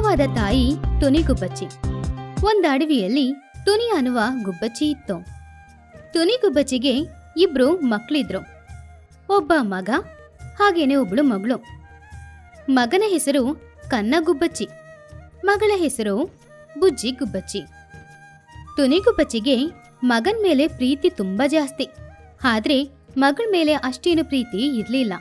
ನಿಜವಾದ ತಾಯಿ ತುನಿ ಗುಬ್ಬಚ್ಚಿ. ಒಂದ್ ಅಡವಿಯಲ್ಲಿ ತುನಿ ಅನ್ನುವ ಗುಬ್ಬಚ್ಚಿ ಇತ್ತು. ತುನಿ ಗುಬ್ಬಚ್ಚಿಗೆ ಇಬ್ರು ಮಕ್ಳಿದ್ರು. ಒಬ್ಬ ಮಗ ಹಾಗೇನೆ ಒಬ್ಳು ಮಗಳು. ಮಗನ ಹೆಸರು ಕನ್ನ ಗುಬ್ಬಚ್ಚಿ, ಮಗಳ ಹೆಸರು ಬುಜ್ಜಿ ಗುಬ್ಬಚ್ಚಿ. ತುನಿ ಗುಬ್ಬಚ್ಚಿಗೆ ಮಗನ್ ಮೇಲೆ ಪ್ರೀತಿ ತುಂಬಾ ಜಾಸ್ತಿ, ಆದ್ರೆ ಮಗಳ ಮೇಲೆ ಅಷ್ಟೇನು ಪ್ರೀತಿ ಇರ್ಲಿಲ್ಲ.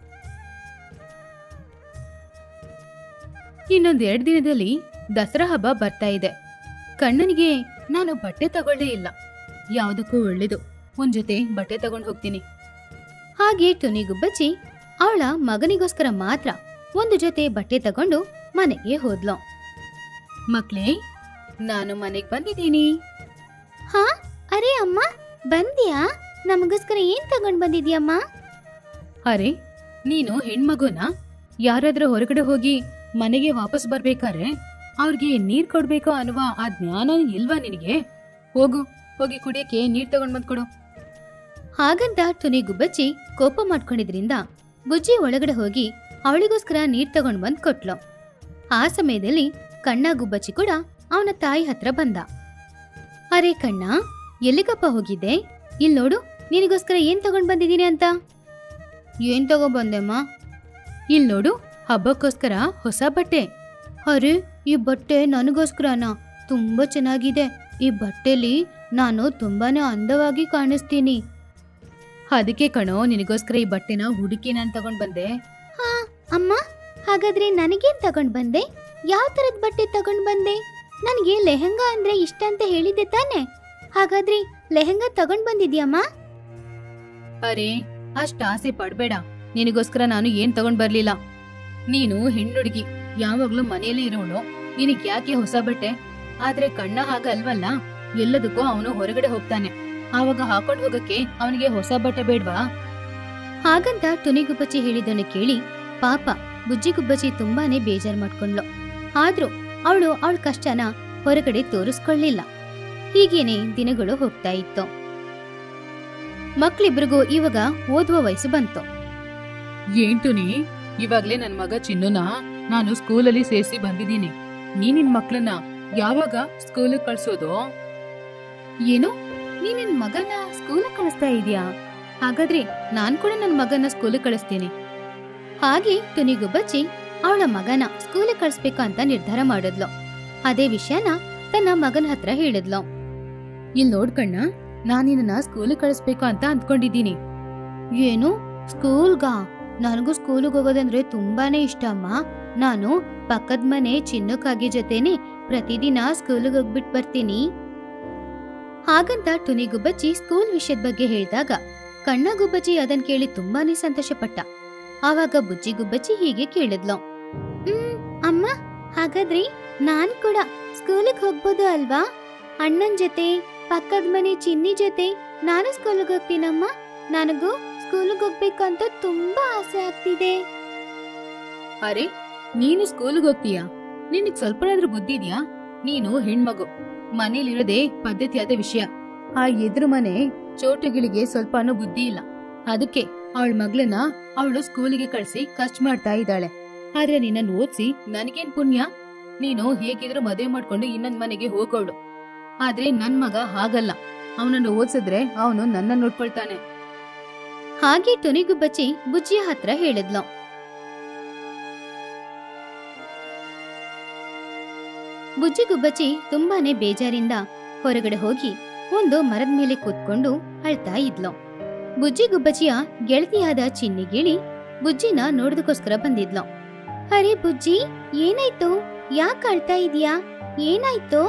ಇನ್ನೊಂದೆರಡು ದಿನದಲ್ಲಿ ದಸರಾ ಹಬ್ಬ ಬರ್ತಾ ಇದೆ. ಕಣ್ಣನಿಗೆ ನಾನು ಬಟ್ಟೆ ತಗೊಳ್ಳೇ ಇಲ್ಲ. ಯಾವುದಕ್ಕೂ ಒಳ್ಳೇದು, ಒಂದ್ ಜೊತೆ ಬಟ್ಟೆ ತಗೊಂಡು ಹೋಗ್ತೀನಿ. ಹಾಗೆ ತುನಿ ಗುಬ್ಬಚ್ಚಿ ಅವಳ ಮಗನಿಗೋಸ್ಕರ ಮಾತ್ರ ಒಂದು ಜೊತೆ ಬಟ್ಟೆ ತಗೊಂಡು ಮನೆಗೆ ಹೋದ್ಲು. ಮಕ್ಳೇ, ನಾನು ಮನೆಗೆ ಬಂದಿದ್ದೀನಿ. ಹಾ, ಅರೆ ಅಮ್ಮ ಬಂದ್ಯಾ? ನಮಗೋಸ್ಕರ ಏನ್ ತಗೊಂಡ್ ಬಂದಿದ್ಯಮ್ಮ? ಅರೆ, ನೀನು ಹೆಣ್ಮಗುನ ಯಾರಾದ್ರೂ ಹೊರಗಡೆ ಹೋಗಿ ಮನೆಗೆ ವಾಪಸ್ ಬರ್ಬೇಕಾದ್ರೆ ಅವ್ರಿಗೆ ನೀರ್ ಕೊಡ್ಬೇಕು ಅನ್ನುವ ಆ ಜ್ಞಾನ ಇಲ್ವಾ ನಿನಗೆ? ಹೋಗು, ಹೋಗಿ ಕುಡಿಯಕ್ಕೆ ನೀರ್ ತಗೊಂಡ್ ಬಂದ್ಕೊಡು. ಹಾಗಂತ ತುನಿ ಗುಬ್ಬಚ್ಚಿ ಕೋಪ ಮಾಡ್ಕೊಂಡಿದ್ರಿಂದ ಬುಜ್ಜಿ ಒಳಗಡೆ ಹೋಗಿ ಅವಳಿಗೋಸ್ಕರ ನೀರ್ ತಗೊಂಡ್ ಬಂದ್ ಕೊಟ್ಲು. ಆ ಸಮಯದಲ್ಲಿ ಕಣ್ಣ ಗುಬ್ಬಚ್ಚಿ ಕೂಡ ಅವನ ತಾಯಿ ಹತ್ರ ಬಂದ. ಅರೆ ಕಣ್ಣ, ಎಲ್ಲಿಗಪ್ಪ ಹೋಗಿದ್ದೆ? ಇಲ್ ನೋಡು, ನಿನಗೋಸ್ಕರ ಏನ್ ತಗೊಂಡ್ ಬಂದಿದ್ದೀನಿ ಅಂತ. ಏನ್ ತಗೊಂಡ್ಬಂದೆಮ್ಮ? ಇಲ್ ನೋಡು, ಹಬ್ಬಕ್ಕೋಸ್ಕರ ಹೊಸ ಬಟ್ಟೆ. ಅರೆ, ಈ ಬಟ್ಟೆ ನನಗೋಸ್ಕರನಾ? ತುಂಬಾ ಚೆನ್ನಾಗಿದೆ. ಈ ಬಟ್ಟೆಲಿ ನಾನು ತುಂಬಾನೇ ಅಂದವಾಗಿ ಕಾಣಿಸ್ತೀನಿ. ಅದಕ್ಕೆ ಕಣೋ ನಿನಗೋಸ್ಕರ ಈ ಬಟ್ಟೆನ ಹುಡುಕಿ ನಾನು ತಗೊಂಡ್ ಬಂದೆ. ಹಾ ಅಮ್ಮ, ಹಾಗಾದ್ರೆ ನನಗೇನ್ ತಗೊಂಡ್ ಬಂದೆ? ಯಾವ ತರದ್ ಬಟ್ಟೆ ತಗೊಂಡ್ ಬಂದೆ? ನನಗೆ ಲೆಹಂಗಾ ಅಂದ್ರೆ ಇಷ್ಟ ಅಂತ ಹೇಳಿದ್ದೆ ತಾನೆ? ಹಾಗಾದ್ರೆ ಲೆಹಂಗಾ ತಗೊಂಡ್ ಬಂದಿದ್ಯಮ್ಮ? ಅರೆ, ಅಷ್ಟ ಆಸೆ ಪಡ್ಬೇಡ. ನಿನಗೋಸ್ಕರ ನಾನು ಏನ್ ತಗೊಂಡ್ ಬರ್ಲಿಲ್ಲ. ನೀನು ಹೆಣ್ಣುಡುಗಿ, ಯಾವಾಗ್ಲೂ ಮನೆಯಲ್ಲೇ ಇರೋಳು. ನಿನಗ್ ಯಾಕೆ ಹೊಸ ಬಟ್ಟೆ? ಆದ್ರೆ ಕಣ್ಣ ಹಾಗಲ್ವಲ್ಲ, ಎಲ್ಲದಕ್ಕೂ ಅವನು ಹೊರಗಡೆ ಹೋಗ್ತಾನೆ. ಆವಾಗ ಹಾಕೊಂಡ್ ಹೋಗಕ್ಕೆ ಅವನಿಗೆ ಹೊಸ ಬಟ್ಟೆ ಬೇಡ್ವಾ? ಹಾಗಂತ ತುನಿ ಗುಬ್ಬಚ್ಚಿ ಹೇಳಿದ್ದನ್ನು ಕೇಳಿ ಪಾಪ ಬುಜ್ಜಿ ಗುಬ್ಬಚ್ಚಿ ತುಂಬಾನೇ ಬೇಜಾರ್ ಮಾಡ್ಕೊಂಡ್ಲು. ಆದ್ರೂ ಅವಳು ಅವಳ ಕಷ್ಟನ ಹೊರಗಡೆ ತೋರಿಸ್ಕೊಳ್ಳಿಲ್ಲ. ಹೀಗೇನೆ ದಿನಗಳು ಹೋಗ್ತಾ ಇತ್ತು. ಮಕ್ಳಿಬ್ರಿಗೂ ಇವಾಗ ಓದುವ ವಯಸ್ಸು ಬಂತು. ಏನ್ ತುನಿ, ಇವಾಗ್ಲೇ ನನ್ ಮಗ ಚಿನ್ನುನ ನಾನು ಸ್ಕೂಲಲ್ಲಿ ಸೇರಿಸಿ ಬಂದಿದ್ದೀನಿ. ನಿನ್ ಮಕ್ಳನ್ನ ಯಾವಾಗ ಸ್ಕೂಲ್ ಕಳ್ಸೋದು? ಏನು, ನಿನ್ ಮಗನ ಸ್ಕೂಲ್ ಕಳಿಸ್ತಾ ಇದೀಯಾ? ಹಾಗಾದ್ರೆ ನಾನ್ ಕೂಡ ನನ್ ಮಗನ ಸ್ಕೂಲ್ ಕಳಿಸ್ತೀನಿ. ಹಾಗೆ ತುನಿ ಗುಬ್ಬಚ್ಚಿ ಅವಳ ಮಗನ ಸ್ಕೂಲ್ ಕಳಿಸ್ಬೇಕು ಅಂತ ನಿರ್ಧಾರ ಮಾಡಿದ್ಲು. ಅದೇ ವಿಷಯನ ತನ್ನ ಮಗನ ಹತ್ರ ಹೇಳಿದ್ಲು. ಇಲ್ ನೋಡ್ಕಣ್ಣ, ನಾನ್ ನಿನ್ನ ಸ್ಕೂಲ್ ಕಳಿಸ್ಬೇಕು ಅಂತ ಅಂದ್ಕೊಂಡಿದ್ದೀನಿ. ಏನು, ಸ್ಕೂಲ್ಗಾ? ನನಗೂ ಸ್ಕೂಲ್ಗೆ ಹೋಗೋದಂದ್ರೆ ತುಂಬಾನೇ ಇಷ್ಟ ಅಮ್ಮ. ನಾನು ಪಕ್ಕದ ಮನೆ ಚಿನ್ನಕ್ಕಾಗಿ ಜೊತೆನೆ ಪ್ರತಿದಿನ ಸ್ಕೂಲ್ಗೆ ಹೋಗ್ಬಿಟ್ಟು ಬರ್ತೀನಿ. ಹಾಗಂತ ತುನಿ ಗುಬ್ಬಚ್ಚಿ ಸ್ಕೂಲ್ ವಿಷಯದ ಬಗ್ಗೆ ಹೇಳಿದಾಗ ಕಣ್ಣ ಗುಬ್ಬಚ್ಚಿ ಅದನ್ ಕೇಳಿ ತುಂಬಾನೇ ಸಂತೋಷ ಪಟ್ಟ. ಆವಾಗ ಬುಜ್ಜಿ ಗುಬ್ಬಚ್ಚಿ ಹೀಗೆ ಕೇಳಿದ್ಲು. ಅಮ್ಮ, ಹಾಗಾದ್ರೆ ನಾನ್ ಕೂಡ ಸ್ಕೂಲಿಗೆ ಹೋಗ್ಬೋದು ಅಲ್ವಾ? ಅಣ್ಣನ್ ಜೊತೆ, ಪಕ್ಕದ ಮನೆ ಚಿನ್ನಿ ಜೊತೆ ನಾನು ಸ್ಕೂಲ್ಗೆ ಹೋಗ್ತೀನಮ್ಮ. ನನಗೂ ಸ್ಕೂಲ್ಗೆ ಹೋಗ್ಬೇಕಂತ ತುಂಬಾ ಆಸೆ ಆಗ್ತಿದೆ. ಅರೆ, ನೀನು ಸ್ಕೂಲ್ಗೆ ಹೋಗ್ತೀಯಾ? ನಿನಗ್ ಸ್ವಲ್ಪನಾದ್ರೂ ಬುದ್ಧಿ ಇದ್ಯಾ? ನೀನು ಹೆಣ್ಮಗು, ಮನೇಲಿರೋದೇ ಪದ್ಧತಿಯಾದ ವಿಷಯ. ಆ ಎದುರು ಮನೆ ಚೋಟುಗಳಿಗೆ ಸ್ವಲ್ಪನೂ ಬುದ್ಧಿ ಇಲ್ಲ. ಅದಕ್ಕೆ ಅವಳ ಮಗಳನ್ನ ಅವಳು ಸ್ಕೂಲಿಗೆ ಕಳ್ಸಿ ಖರ್ಚು ಮಾಡ್ತಾ ಇದ್ದಾಳೆ. ಆದ್ರೆ ನಿನ್ನನ್ನು ಓದ್ಸಿ ನನಗೇನ್ ಪುಣ್ಯ? ನೀನು ಹೇಗಿದ್ರು ಮದುವೆ ಮಾಡ್ಕೊಂಡು ಇನ್ನೊಂದ್ ಮನೆಗೆ ಹೋಗೋಳು. ಆದ್ರೆ ನನ್ ಮಗ ಹಾಗಲ್ಲ. ಅವನನ್ನು ಓದ್ಸಿದ್ರೆ ಅವನು ನನ್ನ ನೋಡ್ಕೊಳ್ತಾನೆ. ಹಾಗೆ ತುನಿ ಗುಬ್ಬಚ್ಚಿ ಬುಜ್ಜಿಯ ಹತ್ರ ಹೇಳಿದ್ಲು. ಬುಜ್ಜಿ ಗುಬ್ಬಚ್ಚಿ ತುಂಬಾನೇ ಬೇಜಾರಿಂದ ಹೊರಗಡೆ ಹೋಗಿ ಒಂದು ಮರದ ಮೇಲೆ ಕೂತ್ಕೊಂಡು ಅಳ್ತಾ ಇದ್ಲು. ಬುಜ್ಜಿ ಗುಬ್ಬಚ್ಚಿಯ ಗೆಳತಿಯಾದ ಚಿನ್ನಿ ಗಿಳಿ ಬುಜ್ಜಿನ ನೋಡೋದಕ್ಕೋಸ್ಕರ ಬಂದಿದ್ಲು. ಅರೆ ಬುಜ್ಜಿ, ಏನಾಯ್ತು? ಯಾಕೆ ಅಳ್ತಾ ಇದೀಯಾ? ಏನಾಯ್ತು?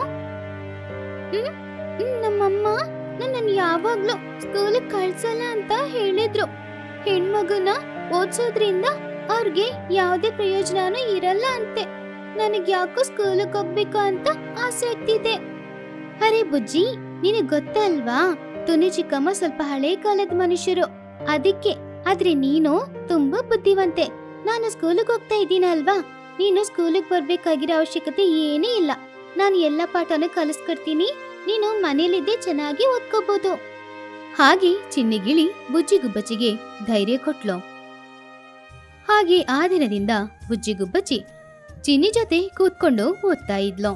ನಮ್ಮಮ್ಮ ನನ್ನನ್ನು ಯಾವಾಗ್ಲೂ ಸ್ಕೂಲಿಗೆ ಕಳ್ಸಲ್ಲ ಅಂತ ಹೇಳಿದ್ರು. ಹೆಣ್ಮಗುನ ಓದ್ಸೋದ್ರಿಂದ ಅವ್ರಿಗೆ ಯಾವುದೇ ಪ್ರಯೋಜನನೂ ಇರಲ್ಲ ಅಂತೆ. ನನಗ್ ಯಾಕೋ ಸ್ಕೂಲಿಗೆ ಹೋಗ್ಬೇಕು ಅಂತ ಆಸೆ ಆಗ್ತಿದೆ. ಅರೆ ಬುಜ್ಜಿ, ನಿನಗ್ ಗೊತ್ತಲ್ವಾ, ತುನಿ ಚಿಕ್ಕಮ್ಮ ಸ್ವಲ್ಪ ಹಳೆ ಕಾಲದ ಮನುಷ್ಯರು. ಅದಕ್ಕೆ. ಆದ್ರೆ ನೀನು ತುಂಬಾ ಬುದ್ಧಿವಂತೆ. ನಾನು ಸ್ಕೂಲಿಗೆ ಹೋಗ್ತಾ ಇದ್ದೀನಲ್ವಾ, ನೀನು ಸ್ಕೂಲಿಗೆ ಬರ್ಬೇಕಾಗಿರೋ ಅವಶ್ಯಕತೆ ಏನೇ ಇಲ್ಲ. ನಾನು ಎಲ್ಲ ಪಾಠನೂ ಕಲಿಸ್ಕೊಡ್ತೀನಿ. ನೀನು ಮನೇಲಿದ್ದೇ ಚೆನ್ನಾಗಿ ಓದ್ಕೋಬಹುದು. ಹಾಗೆ ಚಿನ್ನಿಗಿಳಿ ಬುಜ್ಜಿ ಗುಬ್ಬಚ್ಚಿಗೆ ಧೈರ್ಯ ಕೊಟ್ಲು. ಹಾಗೆ ಆ ದಿನದಿಂದ ಬುಜ್ಜಿ ಗುಬ್ಬಚ್ಚಿ ಚಿನ್ನಿ ಜೊತೆ ಕೂತ್ಕೊಂಡು ಓದ್ತಾ ಇದ್ಲು.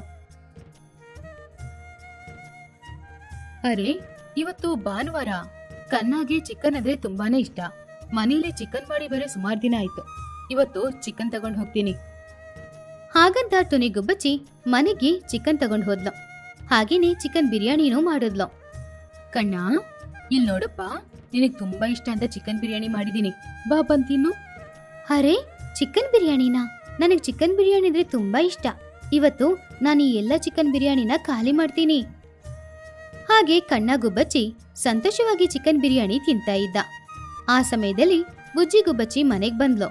ಅರೆ, ಇವತ್ತು ಭಾನುವಾರ. ಕಣ್ಣಾಗೆ ಚಿಕನ್ ಅಂದ್ರೆ ತುಂಬಾನೇ ಇಷ್ಟ. ಮನೇಲಿ ಚಿಕನ್ ಮಾಡಿ ಬರೀ ಸುಮಾರು ದಿನ ಆಯ್ತು. ಇವತ್ತು ಚಿಕನ್ ತಗೊಂಡ್ ಹೋಗ್ತೀನಿ. ಹಾಗಂತ ಟುನಿ ಗುಬ್ಬಚ್ಚಿ ಮನೆಗೆ ಚಿಕನ್ ತಗೊಂಡ್ ಹೋದ್ಲು. ಹಾಗೇನೆ ಚಿಕನ್ ಬಿರಿಯಾನಿನೂ ಮಾಡಿದ್ಲು. ಕಣ್ಣ, ಇಲ್ಲಿ ನೋಡಪ್ಪ, ನಿನಗ್ ತುಂಬಾ ಇಷ್ಟ ಅಂತ ಚಿಕನ್ ಬಿರಿಯಾನಿ ಮಾಡಿದೀನಿ. ಬಾ ಬಂದ್ ತಿನ್ನು. ಅರೆ, ಚಿಕನ್ ಬಿರಿಯಾನಿನಾ? ನನಗ್ ಚಿಕನ್ ಬಿರಿಯಾನಿ ಅಂದ್ರೆ ತುಂಬಾ ಇಷ್ಟ. ಇವತ್ತು ನಾನು ಈ ಎಲ್ಲ ಚಿಕನ್ ಬಿರಿಯಾನಿನ ಖಾಲಿ ಮಾಡ್ತೀನಿ. ಹಾಗೆ ಕಣ್ಣ ಗುಬ್ಬಚ್ಚಿ ಸಂತೋಷವಾಗಿ ಚಿಕನ್ ಬಿರಿಯಾನಿ ತಿಂತಾ ಇದ್ದ. ಆ ಸಮಯದಲ್ಲಿ ಬುಜ್ಜಿ ಗುಬ್ಬಚ್ಚಿ ಮನೆಗ್ ಬಂದ್ಲು.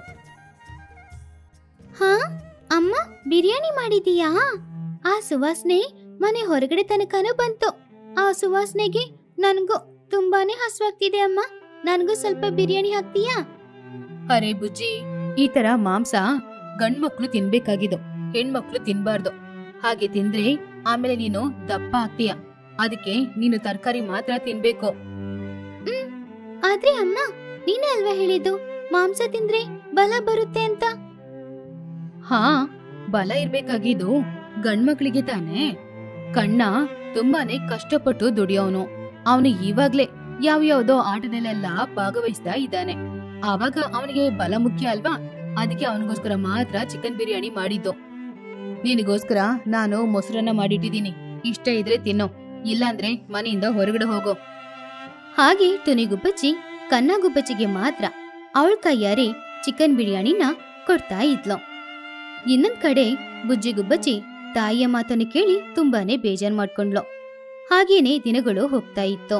ಹಾ ಅಮ್ಮ, ಬಿರಿಯಾನಿ ಮಾಡಿದೀಯಾ? ಆ ಸುವಾಸನೆ ಮನೆ ಹೊರಗಡೆ ತನಕನೂ ಬಂತು. ಆ ಸುವಾಸನೆಗೆ ನನಗೂ ತುಂಬಾನೇ ಹಸುವಾಗ್ತಿದೆ ಅಮ್ಮ. ನನಗೂ ಸ್ವಲ್ಪ ಬಿರಿಯಾನಿ ಹಾಕ್ತೀಯಾ? ಅರೆ ಬುಜ್ಜಿ, ಈ ತರ ಮಾಂಸ ಗಂಡ್ಮಕ್ಳು ತಿನ್ಬೇಕಾಗಿದ್ದು, ಹೆಣ್ಮಕ್ಳು ತಿನ್ಬಾರ್ದು. ಹಾಗೆ ತಿಂದ್ರೆ ಆಮೇಲೆ ನೀನು ದಪ್ಪ ಆಗ್ತೀಯ. ಅದಕ್ಕೆ ನೀನು ತರಕಾರಿ ಮಾತ್ರ ತಿನ್ಬೇಕು. ಆದ್ರೆ ಅಮ್ಮ, ನೀನೇ ಅಲ್ವಾ ಹೇಳಿದ್ದು ಮಾಂಸ ತಿಂದ್ರೆ ಬಲ ಬರುತ್ತೆ ಅಂತ? ಹಾ, ಬಲ ಇರ್ಬೇಕಾಗಿದ್ದು ಗಂಡ್ಮಕ್ಳಿಗೆ ತಾನೇ. ಕಣ್ಣ ತುಂಬಾನೇ ಕಷ್ಟಪಟ್ಟು ದುಡಿಯೋನು. ಅವನು ಇವಾಗ್ಲೇ ಯಾವ್ಯಾವ್ದೋ ಆಟದಲ್ಲೆಲ್ಲ ಭಾಗವಹಿಸ್ತಾ ಇದ್ದಾನೆ. ಆವಾಗ ಅವನಿಗೆ ಬಲ ಮುಖ್ಯ ಅಲ್ವಾ? ಅದಕ್ಕೆ ಅವನಿಗೋಸ್ಕರ ಮಾತ್ರ ಚಿಕನ್ ಬಿರಿಯಾನಿ ಮಾಡಿದ್ದು. ನಿನಗೋಸ್ಕರ ನಾನು ಮೊಸರನ್ನ ಮಾಡಿಟ್ಟಿದ್ದೀನಿ. ಇಷ್ಟ ಇದ್ರೆ ತಿನ್ನೋ, ಇಲ್ಲಾಂದ್ರೆ ಮನೆಯಿಂದ ಹೊರಗಡೆ ಹೋಗೋ. ಹಾಗೆ ಟುನಿ ಗುಬ್ಬಚ್ಚಿ ಕಣ್ಣ ಗುಬ್ಬಚ್ಚಿಗೆ ಮಾತ್ರ ಅವಳ ಕೈಯಾರೆ ಚಿಕನ್ ಬಿರಿಯಾನಿನ ಕೊಡ್ತಾ ಇದ್ಲು. ಇನ್ನೊಂದ್ ಕಡೆ ಬುಜ್ಜಿ ಗುಬ್ಬಚ್ಚಿ ತಾಯಿಯ ಮಾತನ್ನು ಕೇಳಿ ತುಂಬಾನೇ ಬೇಜಾರ್ ಮಾಡ್ಕೊಂಡ್ಲು. ಹಾಗೇನೆ ದಿನಗಳು ಹೋಗ್ತಾ ಇತ್ತು.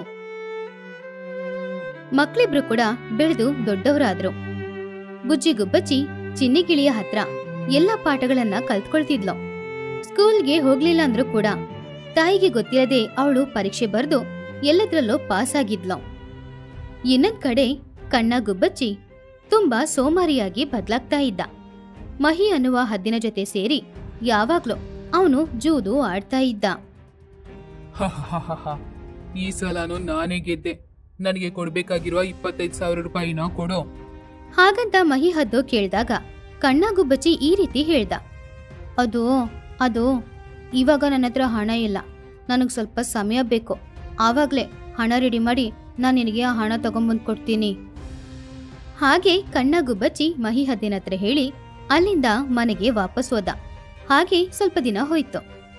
ಮಕ್ಳಿಬ್ರು ಕೂಡ ಬೆಳೆದು ದೊಡ್ಡವರಾದ್ರು. ಬುಜ್ಜಿ ಗುಬ್ಬಚ್ಚಿ ಚಿನ್ನಿಗಿಳಿಯ ಹತ್ರ ಎಲ್ಲ ಪಾಠಗಳನ್ನ ಕಲ್ತ್ಕೊಳ್ತಿದ್ಲು. ಸ್ಕೂಲ್ಗೆ ಹೋಗ್ಲಿಲ್ಲ ಅಂದ್ರೂ ಕೂಡ ತಾಯಿಗೆ ಗೊತ್ತಿರದೆ ಅವಳು ಪರೀಕ್ಷೆ ಬರೆದು ಎಲ್ಲದ್ರಲ್ಲೂ ಪಾಸ್ ಆಗಿದ್ಲು. ಇನ್ನೊಂದ್ ಕಡೆ ಕಣ್ಣ ಗುಬ್ಬಚ್ಚಿ ತುಂಬಾ ಸೋಮಾರಿಯಾಗಿ ಬದ್ಲಾಗ್ತಾ ಇದ್ದ. ಮಹಿ ಅನ್ನುವ ಹದ್ದಿನ ಜೊತೆ ಸೇರಿ ಯಾವಾಗ್ಲೂ ಅವನು ಜೂದು ಆಡ್ತಾ ಇದ್ದ. ಈ ಸಲನು ನಾನೇ ಗೆದ್ದೆ. ನನಗೆ ಕೊಡ್ಬೇಕಾಗಿರುವ 25,000 ರೂಪಾಯಿನ ಕೊಡು. ಹಾಗಂತ ಮಹಿ ಹದ್ದು ಕೇಳ್ದಾಗ ಕಣ್ಣ ಗುಬ್ಬಚ್ಚಿ ಈ ರೀತಿ ಹೇಳ್ದ. ಅದು ಇವಾಗ ನನ್ನ ಹತ್ರ ಹಣ ಇಲ್ಲ. ನನಗ್ ಸ್ವಲ್ಪ ಸಮಯ ಬೇಕು. ಆವಾಗ್ಲೇ ಹಣ ರೆಡಿ ಮಾಡಿ ನಾನು ನಿನಗೆ ಆ ಹಣ ತಗೊಂಬಂದ್ ಕೊಡ್ತೀನಿ. ಹಾಗೆ ಕಣ್ಣ ಗುಬ್ಬಚ್ಚಿ ಮಹಿ ಹದ್ದಿನ ಹತ್ರ ಹೇಳಿ ಅಲ್ಲಿಂದ ಮನೆಗೆ ವಾಪಸ್ ಹೋದ. ಹಾಗೆ ಸ್ವಲ್ಪ ದಿನ ಹೋಯ್ತು.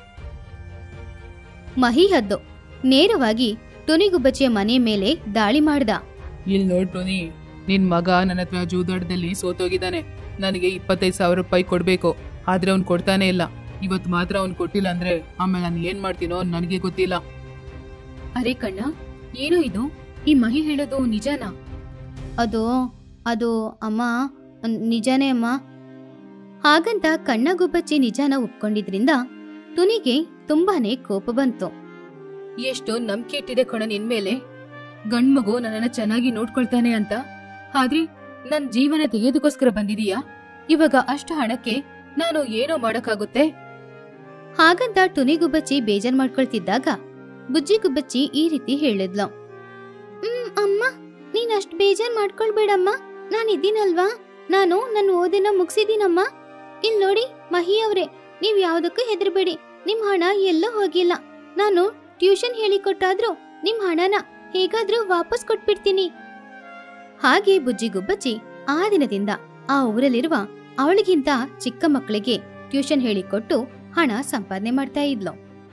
ಮಹಿ ಹದ್ದು ನೇರವಾಗಿ ಟುನಿ ಗುಬ್ಬಚ್ಚಿಯ ಮನೆ ಮೇಲೆ ದಾಳಿ ಮಾಡ್ದ. ಇಲ್ಲಿ ನೋಡ್ ಟೋನಿ, ನಿನ್ ಮಗ ನನ್ನ ಹತ್ರ ಜೂದಾಟದಲ್ಲಿ ಸೋತೋಗಿದ್ದಾನೆ. ನನಗೆ 25,000 ರೂಪಾಯಿ ಕೊಡ್ಬೇಕು. ಆದ್ರೆ ಅವ್ನು ಕೊಡ್ತಾನೆ ಇಲ್ಲ. ಇವತ್ತು ಮಾತ್ರ ಅವ್ನು ಕೊಟ್ಟಿಲ್ಲ ಅಂದ್ರೆ ಆಮೇಲೆ ನಾನು ಏನ್ ಮಾಡ್ತೀನೋ ನನಗೆ ಗೊತ್ತಿಲ್ಲ. ಅರೆ ಕಣ್ಣ, ಏನೋ ಇದು? ಈ ಮಹಿ ಹೇಳೋದು ನಿಜನಾ? ಅದು ಅಮ್ಮ, ನಿಜಾನೇ ಅಮ್ಮ. ಹಾಗಂತ ಕಣ್ಣ ಗುಬ್ಬಚ್ಚಿ ನಿಜಾನ ಒಪ್ಕೊಂಡಿದ್ರಿಂದ ಟುನಿಗೆ ತುಂಬಾನೇ ಕೋಪ ಬಂತು. ಎಷ್ಟು ನಂಬಿಕೆ ಇಟ್ಟಿದೆ ಕಣ ನಿನ್ಮೇಲೆ. ಗಂಡ್ಮಗು ನನ್ನನ್ನ ಚೆನ್ನಾಗಿ ನೋಡ್ಕೊಳ್ತಾನೆ ಅಂತ. ಆದ್ರೆ ನನ್ ಜೀವನ ತೆಗೆಯೋದಕ್ಕೋಸ್ಕರ ಬಂದಿದೀಯಾ? ಇವಾಗ ಅಷ್ಟು ಹಣಕ್ಕೆ ನಾನು ಏನೋ ಮಾಡಕ್ಕಾಗುತ್ತೆ? ಹಾಗಂತ ಟುನಿ ಗುಬ್ಬಚ್ಚಿ ಬೇಜಾರ್ ಮಾಡ್ಕೊಳ್ತಿದ್ದಾಗ ಬುಜ್ಜಿ ಗುಬ್ಬಚ್ಚಿ ಈ ರೀತಿ ಹೇಳಿದ್ಲು. ಅಮ್ಮ, ನೀನ್ ಅಷ್ಟ್ ಬೇಜಾರ್ ಮಾಡ್ಕೊಳ್ಬೇಡಮ್ಮ. ನಾನಿದ್ದೀನಲ್ವಾ? ನಾನು ನನ್ನ ಓದಿನ ಮುಗಿಸಿದೀನಮ್ಮ. ಇಲ್ ನೋಡಿ ಮಹಿ ಅವ್ರೆ, ನೀವ್ ಯಾವ್ದಕ್ಕೂ ಹೆದರ್ಬೇಡಿ. ನಿಮ್ ಹಣ ಎಲ್ಲೂ ಹೋಗಿಲ್ಲ. ನಾನು ಟ್ಯೂಷನ್ ಹೇಳಿಕೊಟ್ಟಾದ್ರೂ ನಿಮ್ ಹಣನ ಹೇಗಾದ್ರೂ ವಾಪಸ್ ಕೊಟ್ಬಿಡ್ತೀನಿ. ಹಾಗೆ ಬುಜ್ಜಿ ಗುಬ್ಬಚ್ಚಿ ಆ ದಿನದಿಂದ ಆ ಊರಲ್ಲಿರುವ ಅವಳಿಗಿಂತ ಚಿಕ್ಕ ಮಕ್ಕಳಿಗೆ ಟ್ಯೂಷನ್ ಹೇಳಿಕೊಟ್ಟು ಹಣ ಸಂಪಾದನೆ ಮಾಡ್ತಾ ಇದ್ಲು.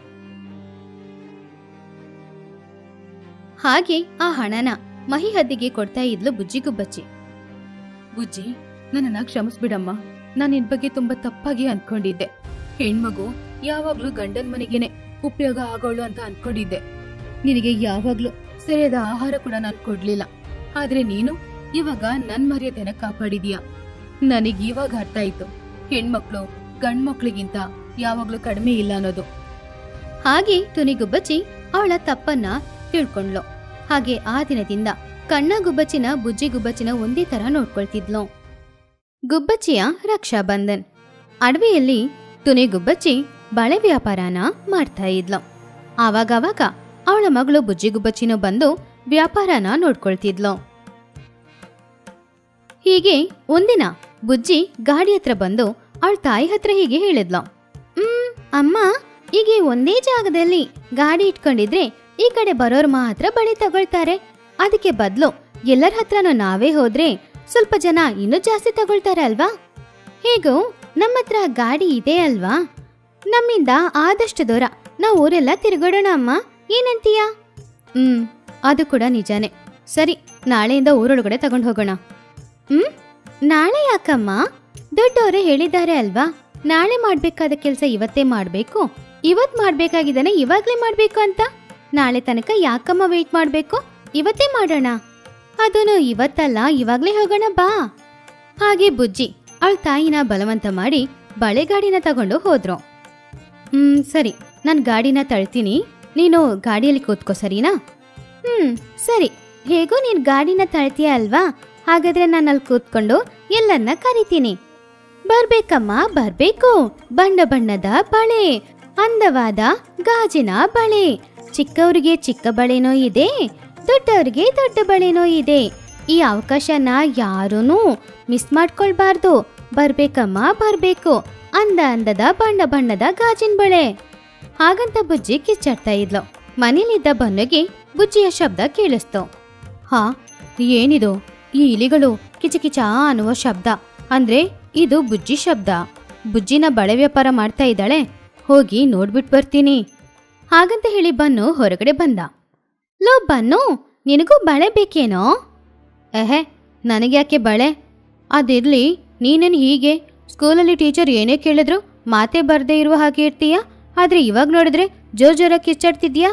ಹಾಗೆ ಆ ಹಣನ ಮಹಿ ಹದ್ದಿಗೆ ಕೊಡ್ತಾ ಇದ್ಲು ಬುಜ್ಜಿ ಗುಬ್ಬಚ್ಚಿ. ಬುಜ್ಜಿ, ನನ್ನನ್ನ ಕ್ಷಮಿಸ್ಬಿಡಮ್ಮ. ನಾನು ನಿನ್ ಬಗ್ಗೆ ತುಂಬಾ ತಪ್ಪಾಗಿ ಅನ್ಕೊಂಡಿದ್ದೆ. ಹೆಣ್ಮಗು ಯಾವಾಗ್ಲೂ ಗಂಡನ್ ಮನೆಗೇನೆ ಉಪಯೋಗ ಆಗೋಳು ಅಂತ ಅನ್ಕೊಂಡಿದ್ದೆ. ನಿನಗೆ ಯಾವಾಗ್ಲೂ ಸರಿಯಾದ ಆಹಾರ ಕೂಡ ನಾನ್ ಕೊಡ್ಲಿಲ್ಲ. ಆದ್ರೆ ನೀನು ಇವಾಗ ನನ್ ಮರ್ಯಾದೆನ ಕಾಪಾಡಿದೀಯ. ನನಗ್ ಇವಾಗ ಅರ್ಥ ಆಯ್ತು, ಹೆಣ್ಮಕ್ಳು ಗಂಡ್ಮಕ್ಳಿಗಿಂತ ಯಾವಾಗ್ಲೂ ಕಡಿಮೆ ಇಲ್ಲ ಅನ್ನೋದು. ಹಾಗೆ ಟುನಿ ಗುಬ್ಬಚ್ಚಿ ಅವಳ ತಪ್ಪನ್ನ ತಿಳ್ಕೊಂಡ್ಲು. ಹಾಗೆ ಆ ದಿನದಿಂದ ಕಣ್ಣ ಗುಬ್ಬಚ್ಚಿನ ಬುಜ್ಜಿ ಗುಬ್ಬಚ್ಚಿನ ಒಂದೇ ತರ ನೋಡ್ಕೊಳ್ತಿದ್ಲು. ಗುಬ್ಬಚ್ಚಿಯ ರಕ್ಷಾಬಂಧನ್. ಅಡವಿಯಲ್ಲಿ ಟುನಿ ಗುಬ್ಬಚ್ಚಿ ಬಳೆ ವ್ಯಾಪಾರನ ಮಾಡ್ತಾ ಇದ್ಲು. ಆವಾಗವಾಗ ಅವಳ ಮಗಳು ಬುಜ್ಜಿ ಗುಬ್ಬಚ್ಚಿನೂ ಬಂದು ವ್ಯಾಪಾರನ ನೋಡ್ಕೊಳ್ತಿದ್ಲು. ಹೀಗೆ ಒಂದಿನ ಬುಜ್ಜಿ ಗಾಡಿ ಹತ್ರ ಬಂದು ಅವಳ ತಾಯಿ ಹತ್ರ ಹೀಗೆ ಹೇಳಿದ್ಲು. ಅಮ್ಮ, ಈಗ ಈ ಒಂದೇ ಜಾಗದಲ್ಲಿ ಗಾಡಿ ಇಟ್ಕೊಂಡಿದ್ರೆ ಈ ಕಡೆ ಬರೋರ್ ಮಾತ್ರ ಬಳೆ ತಗೊಳ್ತಾರೆ. ಅದಕ್ಕೆ ಬದಲು ಎಲ್ಲರ ಹತ್ರನೂ ನಾವೇ ಹೋದ್ರೆ ಸ್ವಲ್ಪ ಜನ ಇನ್ನೂ ಜಾಸ್ತಿ ತಗೊಳ್ತಾರೆ ಅಲ್ವಾ? ಹೇಗೂ ನಮ್ಮ ಹತ್ರ ಗಾಡಿ ಇದೆ ಅಲ್ವಾ? ನಮ್ಮಿಂದ ಆದಷ್ಟು ದೂರ ನಾವು ಊರೆಲ್ಲ ತಿರುಗಾಡೋಣ ಅಮ್ಮ, ಏನಂತೀಯ? ಅದು ಕೂಡ ನಿಜಾನೇ. ಸರಿ, ನಾಳೆಯಿಂದ ಊರೊಳಗಡೆ ತಗೊಂಡು ಹೋಗೋಣ. ನಾಳೆ ಯಾಕಮ್ಮ? ದೊಡ್ಡವರೇ ಹೇಳಿದ್ದಾರೆ ಅಲ್ವಾ, ನಾಳೆ ಮಾಡ್ಬೇಕಾದ ಕೆಲಸ ಇವತ್ತೇ ಮಾಡ್ಬೇಕು, ಇವತ್ ಮಾಡ್ಬೇಕಾಗಿದ್ದಾನೆ ಇವಾಗ್ಲೇ ಮಾಡ್ಬೇಕು ಅಂತ. ನಾಳೆ ತನಕ ಯಾಕಮ್ಮ ವೇಟ್ ಮಾಡ್ಬೇಕು? ಇವತ್ತೇ ಮಾಡೋಣ. ಅದನ್ನು ಇವತ್ತಲ್ಲ, ಇವಾಗ್ಲೇ ಹೋಗೋಣ ಬಾ. ಹಾಗೆ ಬುಜ್ಜಿ ಅವಳ ತಾಯಿನ ಬಲವಂತ ಮಾಡಿ ಬಳೆಗಾಡಿನ ತಗೊಂಡು ಹೋದ್ರು. ಸರಿ, ನಾನು ಗಾಡಿನ ತಳ್ತೀನಿ, ನೀನು ಗಾಡಿಯಲ್ಲಿ ಕೂತ್ಕೋ, ಸರಿನಾ? ಸರಿ, ಹೇಗೂ ನೀನ್ ಗಾಡಿನ ತಳ್ತೀಯ ಅಲ್ವಾ, ಹಾಗಾದ್ರೆ ನಾನು ಅಲ್ಲಿ ಕೂತ್ಕೊಂಡು ಎಲ್ಲನ್ನ ಕರಿತೀನಿ. ಬರ್ಬೇಕಮ್ಮ, ಬರ್ಬೇಕು. ಬಣ್ಣ ಬಣ್ಣದ ಬಳೆ, ಅಂದವಾದ ಗಾಜಿನ ಬಳೆ, ಚಿಕ್ಕವರಿಗೆ ಚಿಕ್ಕ ಬಳೆನೋ ಇದೆ, ದೊಡ್ಡವರಿಗೆ ದೊಡ್ಡ ಬಳೆನೋ ಇದೆ. ಈ ಅವಕಾಶನ ಯಾರೂ ಮಿಸ್ ಮಾಡ್ಕೊಳ್ಬಾರ್ದು. ಬರ್ಬೇಕಮ್ಮ, ಬರ್ಬೇಕು. ಅಂದದ ಬಣ್ಣ ಬಣ್ಣದ ಗಾಜಿನ ಬಳೆ. ಹಾಗಂತ ಬುಜ್ಜಿ ಕಿಚ್ಚಾಡ್ತಾ ಇದ್ಲು. ಮನೇಲಿದ್ದ ಬನ್ನುಗೆ ಬುಜ್ಜಿಯ ಶಬ್ದ ಕೇಳಿಸ್ತು. ಹಾ, ಏನಿದು? ಈ ಇಲಿಗಳು ಕಿಚಕಿಚ ಅನ್ನುವ ಶಬ್ದ. ಅಂದ್ರೆ ಇದು ಬುಜ್ಜಿ ಶಬ್ದ. ಬುಜ್ಜಿನ ಬಳೆ ವ್ಯಾಪಾರ ಮಾಡ್ತಾ ಇದ್ದಾಳೆ, ಹೋಗಿ ನೋಡ್ಬಿಟ್ಟು ಬರ್ತೀನಿ. ಹಾಗಂತ ಹೇಳಿ ಬನ್ನು ಹೊರಗಡೆ ಬಂದ. ಲೋ ಬನ್ನು, ನಿನಗೂ ಬಳೆ ಬೇಕೇನೋ? ನನಗ್ಯಾಕೆ ಬಳೆ? ಅದಿರ್ಲಿ, ನೀನೇನು ಹೀಗೆ ಸ್ಕೂಲಲ್ಲಿ ಟೀಚರ್ ಏನೇ ಕೇಳಿದ್ರು ಮಾತೇ ಬರ್ದೇ ಇರುವ ಹಾಗೆ ಇರ್ತೀಯ, ಆದ್ರೆ ಇವಾಗ ನೋಡಿದ್ರೆ ಜೋರ ಕಿಚ್ಚಾಡ್ತಿದ್ಯಾ?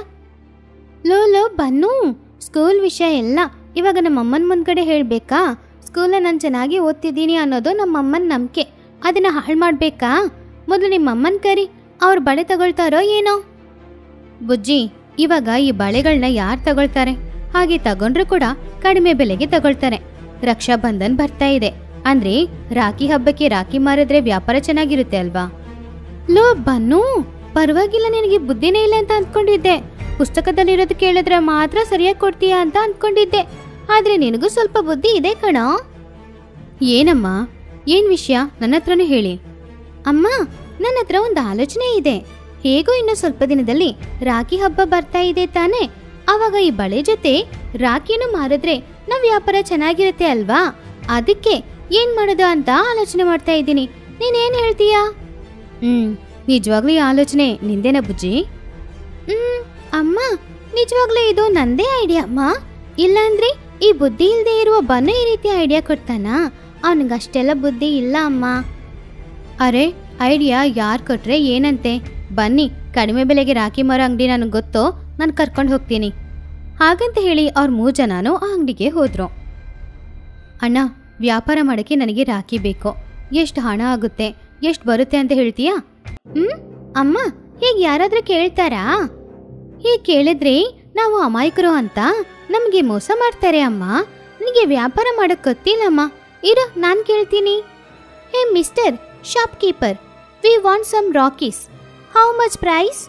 ಲೋ ಬನ್ನು, ಸ್ಕೂಲ್ ವಿಷಯ ಎಲ್ಲ ಇವಾಗ ನಮ್ಮಮ್ಮನ ಮುಂದ್ಗಡೆ ಹೇಳ್ಬೇಕಾ? ಸ್ಕೂಲಲ್ಲಿ ನಾನು ಚೆನ್ನಾಗಿ ಓದ್ತಿದ್ದೀನಿ ಅನ್ನೋದು ನಮ್ಮಮ್ಮನ ನಂಬಿಕೆ, ಅದನ್ನ ಹಾಳು ಮಾಡ್ಬೇಕಾ? ಮೊದಲು ನಿಮ್ಮಮ್ಮನ ಕರಿ, ಅವ್ರ ಬಳೆ ತಗೊಳ್ತಾರೋ ಏನೋ. ಬುಜ್ಜಿ, ಇವಾಗ ಈ ಬಳೆಗಳನ್ನ ಯಾರು ತಗೊಳ್ತಾರೆ? ಹಾಗೆ ತಗೊಂಡ್ರು ಕೂಡ ಕಡಿಮೆ ಬೆಲೆಗೆ ತಗೊಳ್ತಾರೆ. ರಕ್ಷಾ ಬಂಧನ್ ಬರ್ತಾ ಇದೆ, ಅಂದ್ರೆ ರಾಖಿ ಹಬ್ಬಕ್ಕೆ ರಾಖಿ ಮಾರಿದ್ರೆ ವ್ಯಾಪಾರ ಚೆನ್ನಾಗಿರುತ್ತೆ ಅಲ್ವಾ? ಲೋ ಬನ್ನು, ಪರವಾಗಿಲ್ಲ, ನಿನಗೆ ಬುದ್ಧಿನೇ ಇಲ್ಲ ಅಂತ ಅಂದ್ಕೊಂಡಿದ್ದೆ. ಪುಸ್ತಕದಲ್ಲಿರೋದು ಕೇಳಿದ್ರೆ ಮಾತ್ರ ಸರಿಯಾಗಿ ಕೊಡ್ತೀಯಾ ಅಂತ ಅಂದ್ಕೊಂಡಿದ್ದೆ, ಆದ್ರೆ ನಿನಗೂ ಸ್ವಲ್ಪ ಬುದ್ಧಿ ಇದೆ ಕಣೋ. ಏನಮ್ಮ, ಏನ್ ವಿಷಯ? ನನ್ನ ಹತ್ರನೂ ಹೇಳಿ. ಅಮ್ಮ, ನನ್ನ ಹತ್ರ ಒಂದು ಆಲೋಚನೆ ಇದೆ. ಹೇಗೋ ಇನ್ನು ಸ್ವಲ್ಪ ದಿನದಲ್ಲಿ ರಾಖಿ ಹಬ್ಬ ಬರ್ತಾ ಇದೆ ತಾನೆ, ಆವಾಗ ಈ ಬಳೆ ಜೊತೆ ರಾಖಿನೂ ಮಾರಿದ್ರೆ ನಾವ್ ವ್ಯಾಪಾರ ಚೆನ್ನಾಗಿರುತ್ತೆ ಅಲ್ವಾ? ಅದಕ್ಕೆ ಏನ್ ಮಾಡೋದು ಅಂತ ಆಲೋಚನೆ ಮಾಡ್ತಾ ಇದ್ದೀನಿ. ನೀನೇನ್ ಹೇಳ್ತೀಯಾ? ನಿಜವಾಗ್ಲೂ ಈ ಆಲೋಚನೆ ನಿಂದೇನ ಬುಜ್ಜಿ? ಅಮ್ಮ, ನಿಜವಾಗ್ಲೂ ಇದು ನಂದೇ ಐಡಿಯಾ ಅಮ್ಮ. ಇಲ್ಲಾಂದ್ರೆ ಈ ಬುದ್ಧಿ ಇಲ್ಲದೆ ಇರುವ ಬನ್ನು ಈ ರೀತಿ ಐಡಿಯಾ ಕೊಡ್ತಾನಾ? ಅವನಿಗಷ್ಟೆಲ್ಲ ಬುದ್ಧಿ ಇಲ್ಲ ಅಮ್ಮ. ಅರೆ, ಐಡಿಯಾ ಯಾರು ಕೊಟ್ರೆ ಏನಂತೆ? ಬನ್ನಿ, ಕಡಿಮೆ ಬೆಲೆಗೆ ರಾಖಿ ಮಾರೋ ಅಂಗಡಿ ನನಗೆ ಗೊತ್ತೋ, ನಾನು ಕರ್ಕೊಂಡು ಹೋಗ್ತೀನಿ. ಹಾಗಂತ ಹೇಳಿ ಅವ್ರ 3 ಜನನೂ ಆ ಅಂಗಡಿಗೆ ಹೋದ್ರು. ಅಣ್ಣ, ವ್ಯಾಪಾರ ಮಾಡೋಕ್ಕೆ ನನಗೆ ರಾಖಿ ಬೇಕು. ಎಷ್ಟು ಹಣ ಆಗುತ್ತೆ, ಎಷ್ಟು ಬರುತ್ತೆ ಅಂತ ಹೇಳ್ತೀಯಾ? ಅಮ್ಮ, ಹೀಗೆ ಯಾರಾದ್ರೂ ಕೇಳ್ತಾರಾ? ಹೀಗೆ ಕೇಳಿದ್ರೆ ನಾವು ಅಮಾಯಕರು ಅಂತ ನಮಗೆ ಮೋಸ ಮಾಡ್ತಾರೆ ಅಮ್ಮ. ನನಗೆ ವ್ಯಾಪಾರ ಮಾಡೋಕ್ಕೆ ಗೊತ್ತಿಲ್ಲಮ್ಮ. ಇರು, ನಾನು ಕೇಳ್ತೀನಿ. Hey mister shopkeeper, we want some rakhis. How much price?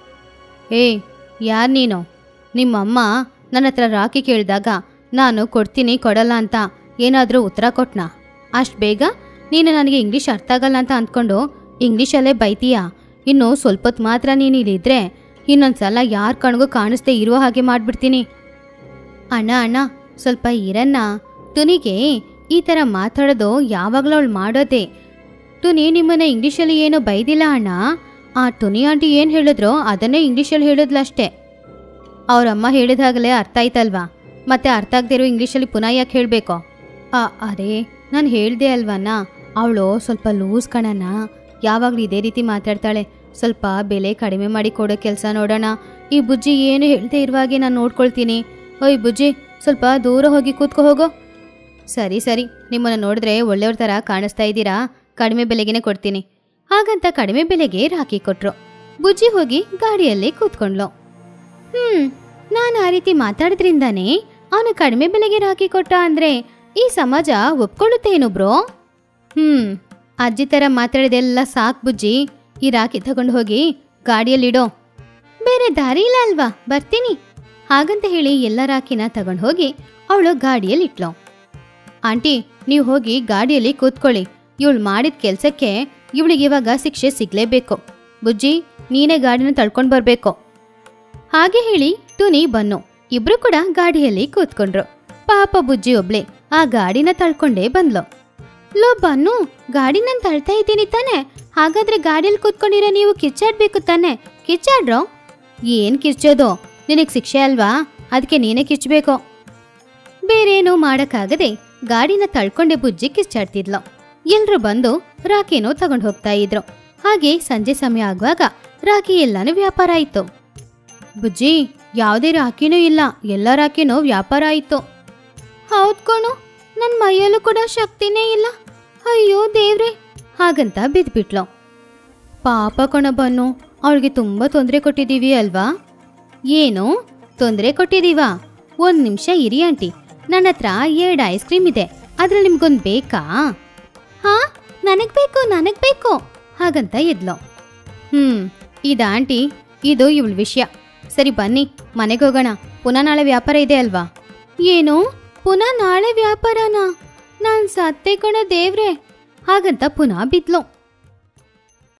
ಯಾರು ನೀನು? ನಿಮ್ಮಮ್ಮ ನನ್ನ ಹತ್ರ ರಾಖಿ ಕೇಳಿದಾಗ ನಾನು ಕೊಡ್ತೀನಿ ಕೊಡಲ್ಲ ಅಂತ ಏನಾದರೂ ಉತ್ತರ ಕೊಟ್ನಾ? ಅಷ್ಟು ಬೇಗ ನೀನು ನನಗೆ ಇಂಗ್ಲೀಷ್ ಅರ್ಥ ಆಗಲ್ಲ ಅಂತ ಅಂದ್ಕೊಂಡು ಇಂಗ್ಲೀಷಲ್ಲೇ ಬೈತೀಯಾ? ಇನ್ನು ಸ್ವಲ್ಪ ಹೊತ್ತು ಮಾತ್ರ ನೀನು ಇಲ್ಲಿದ್ರೆ ಇನ್ನೊಂದ್ಸಲ ಯಾರ ಕಣ್ಗೂ ಕಾಣಿಸ್ದೇ ಇರುವ ಹಾಗೆ ಮಾಡಿಬಿಡ್ತೀನಿ. ಅಣ್ಣ, ಸ್ವಲ್ಪ ಇರನ್ನ. ತುನಿಗೆ ಈ ಥರ ಮಾತಾಡೋದು ಯಾವಾಗಲೂ ಅವಳು ಮಾಡೋದೆ. ತುನಿ ನಿಮ್ಮನ್ನ ಇಂಗ್ಲೀಷಲ್ಲಿ ಏನೋ ಬೈದಿಲ್ಲ ಅಣ್ಣ. ಆ ತುನಿ ಆಂಟಿ ಏನು ಹೇಳಿದ್ರೋ ಅದನ್ನೇ ಇಂಗ್ಲೀಷಲ್ಲಿ ಹೇಳಿದ್ಲಷ್ಟೇ. ಅವರಮ್ಮ ಹೇಳಿದಾಗಲೇ ಅರ್ಥ ಆಯ್ತಲ್ವಾ, ಮತ್ತೆ ಅರ್ಥ ಆಗದಿರೋ ಇಂಗ್ಲೀಷಲ್ಲಿ ಪುನಃ ಯಾಕೆ ಹೇಳಬೇಕು? ಅರೆ, ನಾನು ಹೇಳ್ದೆ ಅಲ್ವಣ್ಣ, ಅವಳು ಸ್ವಲ್ಪ ಲೂಸ್ ಕಣಣ್ಣ. ಯಾವಾಗಲೂ ಇದೇ ರೀತಿ ಮಾತಾಡ್ತಾಳೆ. ಸ್ವಲ್ಪ ಬೆಲೆ ಕಡಿಮೆ ಮಾಡಿ ಕೊಡೋ ಕೆಲಸ ನೋಡೋಣ. ಈ ಬುಜ್ಜಿ ಏನು ಹೇಳ್ದೆ ಇರುವಾಗೆ ನಾನು ನೋಡ್ಕೊಳ್ತೀನಿ. ಓಯ್ ಬುಜ್ಜಿ, ಸ್ವಲ್ಪ ದೂರ ಹೋಗಿ ಕೂತ್ಕೊ ಹೋಗೋ. ಸರಿ, ನಿಮ್ಮನ್ನು ನೋಡಿದ್ರೆ ಒಳ್ಳೆಯವ್ರ ಥರ ಕಾಣಿಸ್ತಾ ಇದ್ದೀರಾ, ಕಡಿಮೆ ಬೆಲೆಗೇನೆ ಕೊಡ್ತೀನಿ. ಹಾಗಂತ ಕಡಿಮೆ ಬೆಲೆಗೆ ರಾಖಿ ಕೊಟ್ರು. ಬುಜ್ಜಿ ಹೋಗಿ ಗಾಡಿಯಲ್ಲೇ ಕೂತ್ಕೊಂಡ್ಲು. ನಾನು ಆ ರೀತಿ ಮಾತಾಡಿದ್ರಿಂದಾನೇ ಅವನು ಕಡಿಮೆ ಬೆಲೆಗೆ ರಾಖಿ ಕೊಟ್ಟ ಅಂದ್ರೆ ಈ ಸಮಾಜ ಒಪ್ಕೊಳ್ಳುತ್ತೇನು ಬ್ರೋ? ಅಜ್ಜಿ ಥರ ಮಾತಾಡಿದೆಲ್ಲ ಸಾಕು ಬುಜ್ಜಿ. ಈ ರಾಖಿ ತಗೊಂಡು ಹೋಗಿ ಗಾಡಿಯಲ್ಲಿಡೋ. ಬೇರೆ ದಾರಿ ಇಲ್ಲ ಅಲ್ವಾ, ಬರ್ತೀನಿ. ಹಾಗಂತ ಹೇಳಿ ಎಲ್ಲ ರಾಖಿನ ತಗೊಂಡು ಹೋಗಿ ಅವಳು ಗಾಡಿಯಲ್ಲಿ ಇಟ್ಲು. ಆಂಟಿ, ನೀವು ಹೋಗಿ ಗಾಡಿಯಲ್ಲಿ ಕೂತ್ಕೊಳ್ಳಿ. ಇವಳು ಮಾಡಿದ ಕೆಲ್ಸಕ್ಕೆ ಇವಳಿಗೆ ಇವಾಗ ಶಿಕ್ಷೆ ಸಿಗ್ಲೇಬೇಕು. ಬುಜ್ಜಿ, ನೀನೇ ಗಾಡಿನ ತಳ್ಕೊಂಡ್ ಬರ್ಬೇಕು. ಹಾಗೆ ಹೇಳಿ ಟುನಿ ಬನ್ನು ಇಬ್ರು ಕೂಡ ಗಾಡಿಯಲ್ಲಿ ಕೂತ್ಕೊಂಡ್ರು. ಪಾಪ ಬುಜ್ಜಿ ಒಬ್ಳೆ ಆ ಗಾಡಿನ ತಳ್ಕೊಂಡೇ ಬಂದ್ಲು. ಲೋ ಬನ್ನು, ಗಾಡಿ ನಾನು ತಳ್ತಾ ಇದ್ದೀನಿ ತಾನೆ, ಹಾಗಾದ್ರೆ ಗಾಡಿಯಲ್ಲಿ ಕೂತ್ಕೊಂಡಿರೋ ನೀವು ಕಿಚ್ಚಾಡ್ಬೇಕು ತಾನೆ, ಕಿಚ್ಚಾಡ್ರೋ. ಏನ್ ಕಿಚ್ಚೋದು, ನಿನಗ್ ಶಿಕ್ಷೆ ಅಲ್ವಾ, ಅದಕ್ಕೆ ನೀನೇ ಕಿಚ್ಚಬೇಕು. ಬೇರೇನೂ ಮಾಡಕ್ಕಾಗದೆ ಗಾಡಿನ ತಳ್ಕೊಂಡೆ ಬುಜ್ಜಿ ಕಿಚ್ಚಾಡ್ತಿದ್ಲು. ಎಲ್ರು ಬಂದು ರಾಖಿನೂ ತಗೊಂಡು ಹೋಗ್ತಾ ಇದ್ರು. ಹಾಗೆ ಸಂಜೆ ಸಮಯ ಆಗುವಾಗ ರಾಖಿ ಎಲ್ಲಾನು ವ್ಯಾಪಾರ ಆಯ್ತು. ಬುಜ್ಜಿ, ಯಾವುದೇ ರಾಖಿನೂ ಇಲ್ಲ, ಎಲ್ಲ ರಾಖಿನೂ ವ್ಯಾಪಾರ ಆಯ್ತು. ಹೌದ್ ಕಣೋ, ನನ್ ಮೈಯಲ್ಲೂ ಕೂಡ ಶಕ್ತಿನೇ ಇಲ್ಲ, ಅಯ್ಯೋ ದೇವ್ರೆ, ಹಾಗಂತ ಬಿದ್ಬಿಟ್ಲು. ಪಾಪ ಕಣ ಬನ್ನು, ಅವಳಿಗೆ ತುಂಬಾ ತೊಂದರೆ ಕೊಟ್ಟಿದೀವಿ ಅಲ್ವಾ? ಏನು ತೊಂದರೆ ಕೊಟ್ಟಿದೀವಾ? 1 ನಿಮಿಷ ಇರಿ ಆಂಟಿ, ನನ್ನ ಹತ್ರ 2 ಐಸ್ ಕ್ರೀಮ್ ಇದೆ, ಅದ್ರಲ್ಲಿ ನಿಮ್ಗೊಂದು ಬೇಕಾ? ಹಾ, ನನಗ್ ಬೇಕು ಹಾಗಂತ ಎದ್ಲು. ಇದು ಆಂಟಿ, ಇದು ಇವಳ ವಿಷಯ. ಸರಿ ಬನ್ನಿ ಮನೆಗೆ ಹೋಗೋಣ, ಪುನಃ ನಾಳೆ ವ್ಯಾಪಾರ ಇದೆ ಅಲ್ವಾ? ಏನು, ಪುನಃ ನಾಳೆ ವ್ಯಾಪಾರನಾ? ನಾನ್ ಸತ್ತೆ ಕಣ ದೇವ್ರೆ, ಹಾಗಂತ ಪುನಃ ಬಿದ್ಲು.